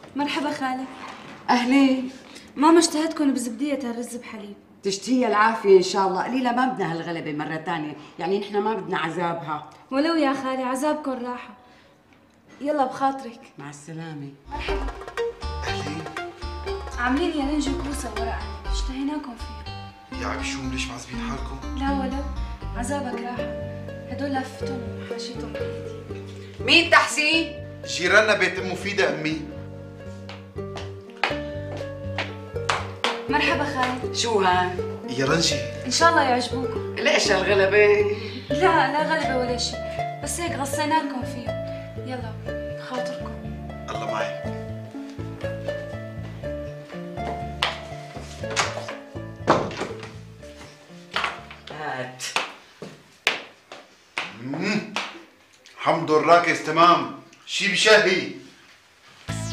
مرحبا خالي. اهلين. ماما اشتهتكم بزبدية الرز بحليب. تشتهي العافية إن شاء الله. قليلة ما بدنا هالغلبة مرة تانية، يعني نحن ما بدنا عذابها. ولو يا خالي عذابكم راحة. يلا بخاطرك. مع السلامة. مرحبا. أهلين. عاملين يا رنجة كوسة وورق عنب، اشتهيناكم فيها. يا عبشون ليش معذبين حالكم؟ لا ولو، عذابك راحة. هدول لفتهم وحاشيتهم بإيدي. مين تحسين؟ جيراننا بيت ام مفيدة امي. مرحبا خالي. شو هان؟ يا رنجي. إن شاء الله يعجبوكم. ليش هالغلبة؟ لا غلبة ولا شيء، بس هيك غصيناكم فيهم. يلا بخاطركم. الله معك. هات. حمض الراكز تمام، شي بشهي.